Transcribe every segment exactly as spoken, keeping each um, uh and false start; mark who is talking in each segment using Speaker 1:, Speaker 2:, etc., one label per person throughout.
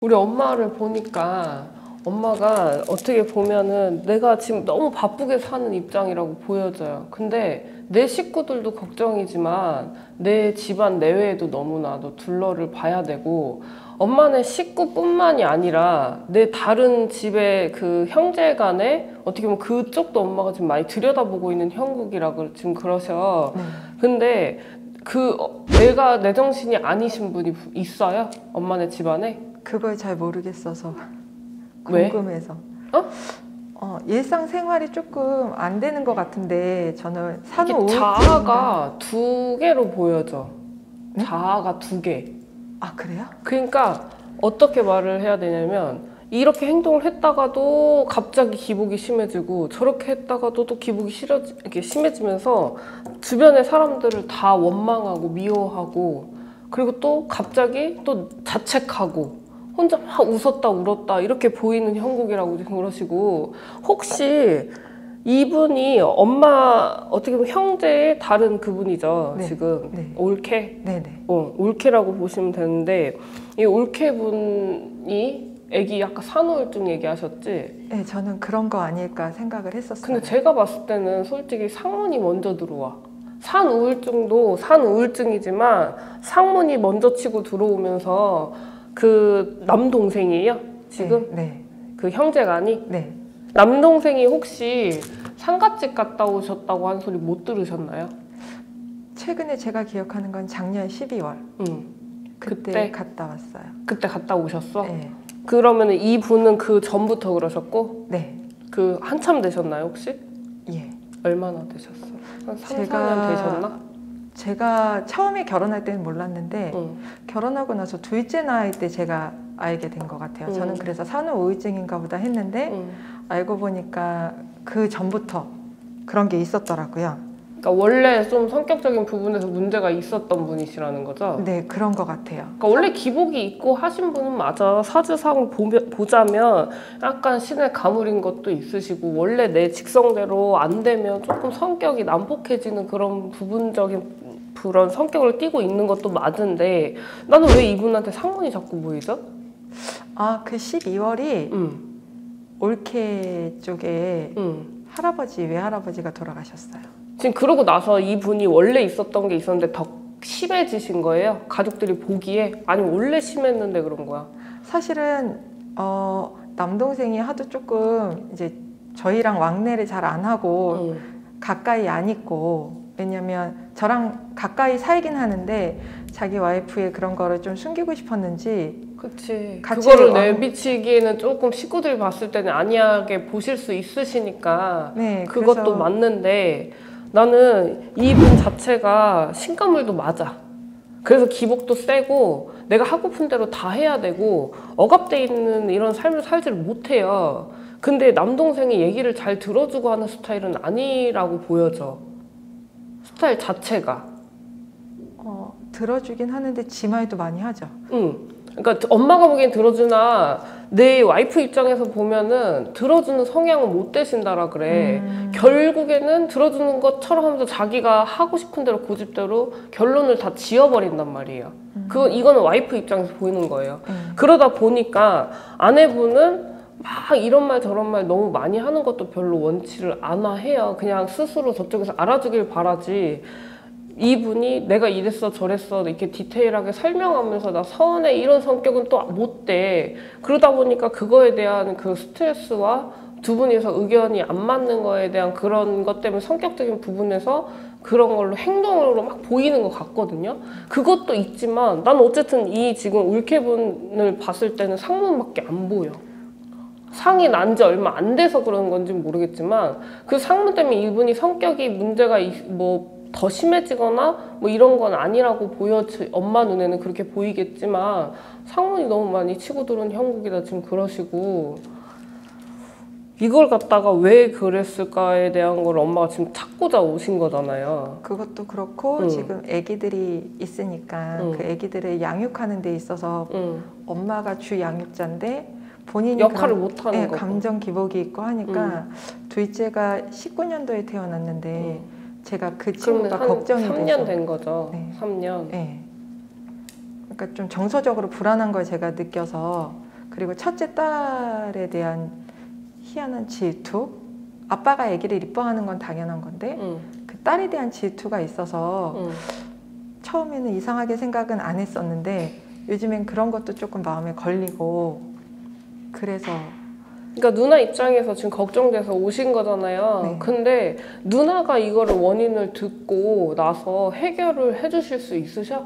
Speaker 1: 우리 엄마를 보니까 엄마가 어떻게 보면은 내가 지금 너무 바쁘게 사는 입장이라고 보여져요. 근데 내 식구들도 걱정이지만 내 집안 내외에도 너무나도 둘러를 봐야 되고, 엄마네 식구뿐만이 아니라 내 다른 집의 그 형제 간에 어떻게 보면 그쪽도 엄마가 지금 많이 들여다보고 있는 형국이라고 지금 그러셔.
Speaker 2: 네.
Speaker 1: 근데 그 어, 내가 내 정신이 아니신 분이 있어요? 엄마네 집안에?
Speaker 2: 그걸 잘 모르겠어서
Speaker 1: 왜?
Speaker 2: 궁금해서.
Speaker 1: 어?
Speaker 2: 어, 일상생활이 조금 안 되는 것 같은데 저는
Speaker 1: 이게
Speaker 2: 산후
Speaker 1: 자아가 두 개로 보여져.
Speaker 2: 네?
Speaker 1: 자아가 두 개.
Speaker 2: 아 그래요?
Speaker 1: 그러니까 어떻게 말을 해야 되냐면, 이렇게 행동을 했다가도 갑자기 기복이 심해지고 저렇게 했다가도 또 기복이 싫어, 이렇게 심해지면서 주변의 사람들을 다 원망하고 미워하고, 그리고 또 갑자기 또 자책하고 혼자 막 웃었다 울었다 이렇게 보이는 형국이라고 지금 그러시고, 혹시 이분이 엄마 어떻게 보면 형제의 다른 그분이죠.
Speaker 2: 네.
Speaker 1: 지금
Speaker 2: 네.
Speaker 1: 올케?
Speaker 2: 네네.
Speaker 1: 어, 올케라고 보시면 되는데, 이 올케분이 애기 아까 산후우울증 얘기하셨지?
Speaker 2: 네, 저는 그런 거 아닐까 생각을 했었어요.
Speaker 1: 근데 제가 봤을 때는 솔직히 상문이 먼저 들어와. 산우울증도 산우울증이지만 상문이 먼저 치고 들어오면서, 그 남동생이에요? 지금?
Speaker 2: 네. 네.
Speaker 1: 그 형제간이?
Speaker 2: 네.
Speaker 1: 남동생이 혹시 상갓집 갔다 오셨다고 한 소리 못 들으셨나요?
Speaker 2: 최근에 제가 기억하는 건 작년 십이월.
Speaker 1: 응.
Speaker 2: 그때,
Speaker 1: 그때?
Speaker 2: 갔다 왔어요.
Speaker 1: 그때 갔다 오셨어?
Speaker 2: 네.
Speaker 1: 그러면 이 분은 그 전부터 그러셨고,
Speaker 2: 네.
Speaker 1: 그 한참 되셨나요 혹시?
Speaker 2: 예.
Speaker 1: 얼마나 되셨어? 한 삼,
Speaker 2: 제가-
Speaker 1: 사 년 되셨나?
Speaker 2: 제가 처음에 결혼할 때는 몰랐는데
Speaker 1: 응.
Speaker 2: 결혼하고 나서 둘째 나이 때 제가 알게 된 것 같아요.
Speaker 1: 음.
Speaker 2: 저는 그래서 산후우울증인가 보다 했는데
Speaker 1: 응.
Speaker 2: 알고 보니까 그 전부터 그런 게 있었더라고요.
Speaker 1: 그러니까 원래 좀 성격적인 부분에서 문제가 있었던 분이시라는 거죠?
Speaker 2: 네, 그런 것 같아요.
Speaker 1: 그러니까 원래 기복이 있고 하신 분은 맞아. 사주상을 보면, 보자면 약간 신의 가물인 것도 있으시고, 원래 내 직성대로 안 되면 조금 성격이 난폭해지는 그런 부분적인 그런 성격을 띠고 있는 것도 맞은데, 나는 왜 이분한테 상문이 자꾸 보이죠?
Speaker 2: 아, 그 십이월이
Speaker 1: 응,
Speaker 2: 올케 쪽에
Speaker 1: 응.
Speaker 2: 할아버지, 외할아버지가 돌아가셨어요.
Speaker 1: 지금 그러고 나서 이분이 원래 있었던 게 있었는데 더 심해지신 거예요? 가족들이 보기에? 아니면 원래 심했는데 그런 거야?
Speaker 2: 사실은 어, 남동생이 하도 조금 이제 저희랑 왕래를 잘 안 하고
Speaker 1: 응.
Speaker 2: 가까이 안 있고, 왜냐면 저랑 가까이 살긴 하는데 자기 와이프의 그런 거를 좀 숨기고 싶었는지
Speaker 1: 그치.
Speaker 2: 같이
Speaker 1: 그거를
Speaker 2: 왕-
Speaker 1: 내비치기에는 조금 식구들이 봤을 때는 안이하게 보실 수 있으시니까
Speaker 2: 네,
Speaker 1: 그것도
Speaker 2: 그래서-
Speaker 1: 맞는데, 나는 이분 자체가 신가물도 맞아. 그래서 기복도 세고 내가 하고픈 대로 다 해야 되고 억압돼 있는 이런 삶을 살지를 못해요. 근데 남동생이 얘기를 잘 들어주고 하는 스타일은 아니라고 보여져. 스타일 자체가.
Speaker 2: 어, 들어주긴 하는데 지 말도 많이 하죠.
Speaker 1: 응. 그러니까 엄마가 보기엔 들어주나 내 와이프 입장에서 보면은 들어주는 성향은 못 되신다라 그래.
Speaker 2: 음.
Speaker 1: 결국에는 들어주는 것처럼 하면서 자기가 하고 싶은 대로 고집대로 결론을 다 지어버린단 말이에요.
Speaker 2: 음.
Speaker 1: 그거 이거는 와이프 입장에서 보이는 거예요.
Speaker 2: 음.
Speaker 1: 그러다 보니까 아내분은 막 이런 말 저런 말 너무 많이 하는 것도 별로 원치를 않아 해요. 그냥 스스로 저쪽에서 알아주길 바라지. 이분이 내가 이랬어 저랬어 이렇게 디테일하게 설명하면서 나 서운해 이런 성격은 또 못 돼. 그러다 보니까 그거에 대한 그 스트레스와 두 분이서 의견이 안 맞는 거에 대한 그런 것 때문에 성격적인 부분에서 그런 걸로 행동으로 막 보이는 것 같거든요. 그것도 있지만 난 어쨌든 이 지금 울케분을 봤을 때는 상문밖에 안 보여. 상이 난 지 얼마 안 돼서 그런 건지 모르겠지만 그 상문 때문에 이분이 성격이 문제가 뭐 더 심해지거나 뭐 이런 건 아니라고 보여. 엄마 눈에는 그렇게 보이겠지만 상문이 너무 많이 치고 들어온 형국이다 지금 그러시고, 이걸 갖다가 왜 그랬을까에 대한 걸 엄마가 지금 찾고자 오신 거잖아요.
Speaker 2: 그것도 그렇고
Speaker 1: 응.
Speaker 2: 지금 아기들이 있으니까
Speaker 1: 응.
Speaker 2: 그 아기들을 양육하는 데 있어서
Speaker 1: 응.
Speaker 2: 엄마가 주 양육자인데 본인이
Speaker 1: 역할을
Speaker 2: 그런-
Speaker 1: 못하는
Speaker 2: 네,
Speaker 1: 거고.
Speaker 2: 감정 기복이 있고 하니까 둘째가 십구 년도에 태어났는데
Speaker 1: 응.
Speaker 2: 제가 그
Speaker 1: 그러면
Speaker 2: 친구가
Speaker 1: 한
Speaker 2: 걱정이
Speaker 1: 삼 년
Speaker 2: 돼서
Speaker 1: 된 거죠.
Speaker 2: 네.
Speaker 1: 삼 년.
Speaker 2: 네. 그러니까 좀 정서적으로 불안한 걸 제가 느껴서 그리고 첫째 딸에 대한 희한한 질투. 아빠가 아기를 이뻐하는 건 당연한 건데
Speaker 1: 응.
Speaker 2: 그 딸에 대한 질투가 있어서
Speaker 1: 응.
Speaker 2: 처음에는 이상하게 생각은 안 했었는데 요즘엔 그런 것도 조금 마음에 걸리고 그래서
Speaker 1: 그러니까 누나 입장에서 지금 걱정돼서 오신 거잖아요.
Speaker 2: 네.
Speaker 1: 근데 누나가 이거를 원인을 듣고 나서 해결을 해주실 수 있으셔?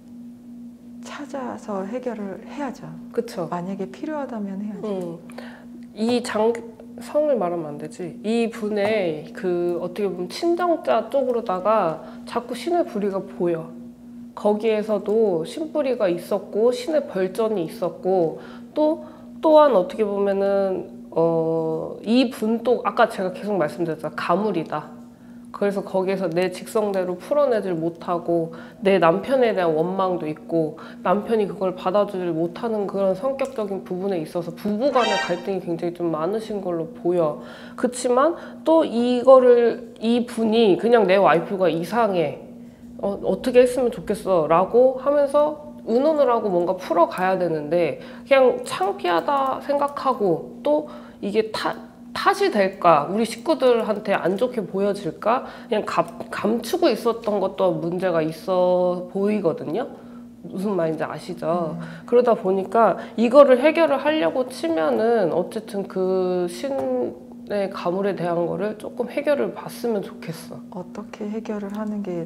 Speaker 2: 찾아서 해결을 해야죠.
Speaker 1: 그쵸?
Speaker 2: 만약에 필요하다면 해야죠.
Speaker 1: 음. 이 장, 성을 말하면 안 되지. 이 분의 그 어떻게 보면 친정자 쪽으로다가 자꾸 신의 부리가 보여. 거기에서도 신뿌리가 있었고 신의 벌전이 있었고 또 또한 어떻게 보면은 어, 이 분도 아까 제가 계속 말씀드렸잖아요. 가물이다. 그래서 거기에서 내 직성대로 풀어내질 못하고 내 남편에 대한 원망도 있고 남편이 그걸 받아주질 못하는 그런 성격적인 부분에 있어서 부부간의 갈등이 굉장히 좀 많으신 걸로 보여. 그렇지만 또 이거를 이 분이 그냥 내 와이프가 이상해. 어, 어떻게 했으면 좋겠어 라고 하면서 의논을 하고 뭔가 풀어가야 되는데 그냥 창피하다 생각하고 또 이게 타, 탓이 될까? 우리 식구들한테 안 좋게 보여질까? 그냥 감, 감추고 있었던 것도 문제가 있어 보이거든요. 무슨 말인지 아시죠?
Speaker 2: 음.
Speaker 1: 그러다 보니까 이거를 해결을 하려고 치면은 어쨌든 그 신의 가물에 대한 거를 조금 해결을 봤으면 좋겠어.
Speaker 2: 어떻게 해결을 하는 게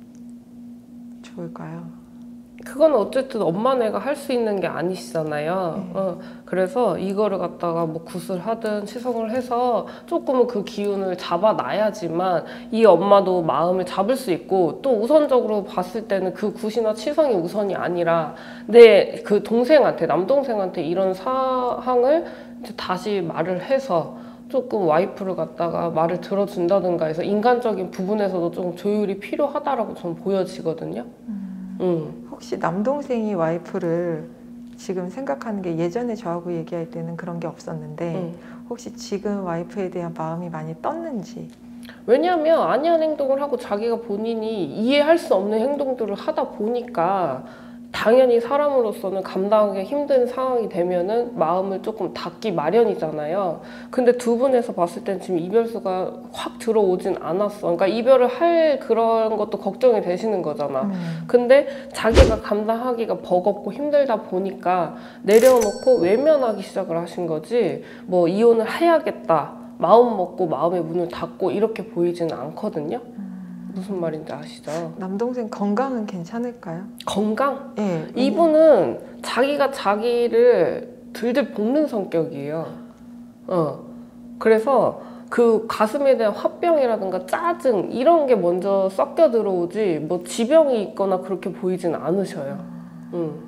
Speaker 2: 좋을까요?
Speaker 1: 그건 어쨌든 엄마네가 할 수 있는 게 아니시잖아요.
Speaker 2: 네.
Speaker 1: 어, 그래서 이거를 갖다가 뭐 굿을 하든 치성을 해서 조금은 그 기운을 잡아놔야지만 이 엄마도 마음을 잡을 수 있고 또 우선적으로 봤을 때는 그 굿이나 치성이 우선이 아니라 내 그 동생한테, 남동생한테 이런 사항을 이제 다시 말을 해서 조금 와이프를 갖다가 말을 들어준다든가 해서 인간적인 부분에서도 좀 조율이 필요하다라고 저는 보여지거든요.
Speaker 2: 음.
Speaker 1: 음.
Speaker 2: 혹시 남동생이 와이프를 지금 생각하는 게 예전에 저하고 얘기할 때는 그런 게 없었는데
Speaker 1: 음.
Speaker 2: 혹시 지금 와이프에 대한 마음이 많이 떴는지.
Speaker 1: 왜냐하면 아니한 행동을 하고 자기가 본인이 이해할 수 없는 행동들을 하다 보니까 당연히 사람으로서는 감당하기 힘든 상황이 되면은 마음을 조금 닫기 마련이잖아요. 근데 두 분에서 봤을 땐 지금 이별수가 확 들어오진 않았어. 그러니까 이별을 할 그런 것도 걱정이 되시는 거잖아.
Speaker 2: 음.
Speaker 1: 근데 자기가 감당하기가 버겁고 힘들다 보니까 내려놓고 외면하기 시작을 하신 거지 뭐 이혼을 해야겠다 마음 먹고 마음의 문을 닫고 이렇게 보이지는 않거든요. 무슨 말인지 아시죠?
Speaker 2: 남동생 건강은 괜찮을까요?
Speaker 1: 건강?
Speaker 2: 예.
Speaker 1: 이분은 자기가 자기를 들들 볶는 성격이에요. 어. 그래서 그 가슴에 대한 화병이라든가 짜증 이런 게 먼저 섞여 들어오지 뭐 지병이 있거나 그렇게 보이진 않으셔요. 음.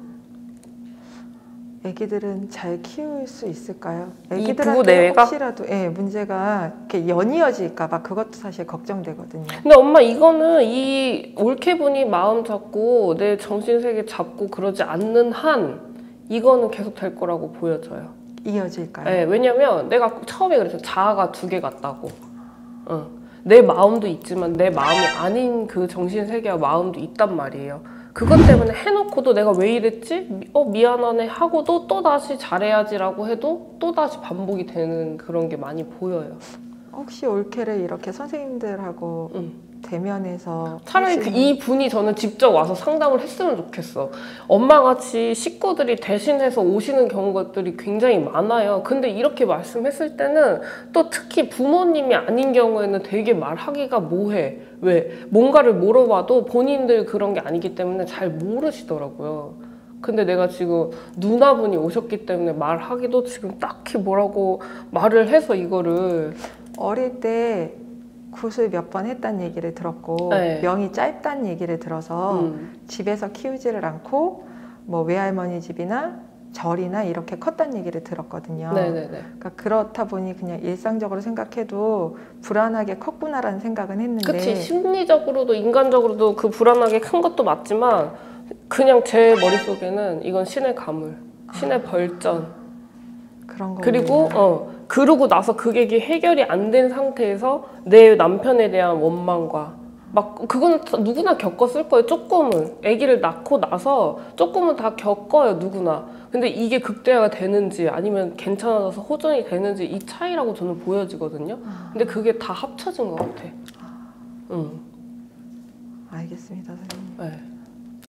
Speaker 2: 애기들은 잘 키울 수 있을까요?
Speaker 1: 이 부부
Speaker 2: 애기들한테
Speaker 1: 내외가?
Speaker 2: 혹시라도 예, 문제가 이렇게 연이어질까 봐 그것도 사실 걱정되거든요.
Speaker 1: 근데 엄마 이거는 이 올케분이 마음 잡고 내 정신세계 잡고 그러지 않는 한 이거는 계속 될 거라고 보여져요.
Speaker 2: 이어질까요?
Speaker 1: 네, 왜냐면 내가 처음에 그래서 자아가 두 개 같다고. 어. 내 마음도 있지만 내 마음이 아닌 그 정신세계와 마음도 있단 말이에요. 그것 때문에 해놓고도 내가 왜 이랬지? 미- 어 미안하네 하고도 또다시 잘해야지라고 해도 또다시 반복이 되는 그런 게 많이 보여요.
Speaker 2: 혹시 올케를 이렇게 선생님들하고
Speaker 1: 응.
Speaker 2: 대면해서
Speaker 1: 차라리
Speaker 2: 할
Speaker 1: 그
Speaker 2: 수
Speaker 1: 이 분이 저는 직접 와서 상담을 했으면 좋겠어. 엄마같이 식구들이 대신해서 오시는 경우들이 굉장히 많아요. 근데 이렇게 말씀했을 때는 또 특히 부모님이 아닌 경우에는 되게 말하기가 뭐해. 왜? 뭔가를 물어봐도 본인들 그런 게 아니기 때문에 잘 모르시더라고요. 근데 내가 지금 누나분이 오셨기 때문에 말하기도 지금 딱히 뭐라고 말을 해서 이거를
Speaker 2: 어릴 때 굿을 몇 번 했다는 얘기를 들었고
Speaker 1: 네.
Speaker 2: 명이 짧다는 얘기를 들어서
Speaker 1: 음.
Speaker 2: 집에서 키우지를 않고 뭐 외할머니 집이나 절이나 이렇게 컸다는 얘기를 들었거든요.
Speaker 1: 네네네.
Speaker 2: 그러니까 그렇다 보니 그냥 일상적으로 생각해도 불안하게 컸구나라는 생각은 했는데
Speaker 1: 그치, 심리적으로도 인간적으로도 그 불안하게 큰 것도 맞지만 그냥 제 머릿속에는 이건 신의 가물, 신의
Speaker 2: 아.
Speaker 1: 벌전.
Speaker 2: 그런 거
Speaker 1: 그리고 어 그러고 나서 그게 해결이 안 된 상태에서 내 남편에 대한 원망과 막 그거는 다 누구나 겪었을 거예요. 조금은 아기를 낳고 나서 조금은 다 겪어요, 누구나. 근데 이게 극대화가 되는지 아니면 괜찮아져서 호전이 되는지 이 차이라고 저는 보여지거든요. 근데 그게 다 합쳐진 것 같아. 응.
Speaker 2: 알겠습니다, 선생님.
Speaker 1: 네.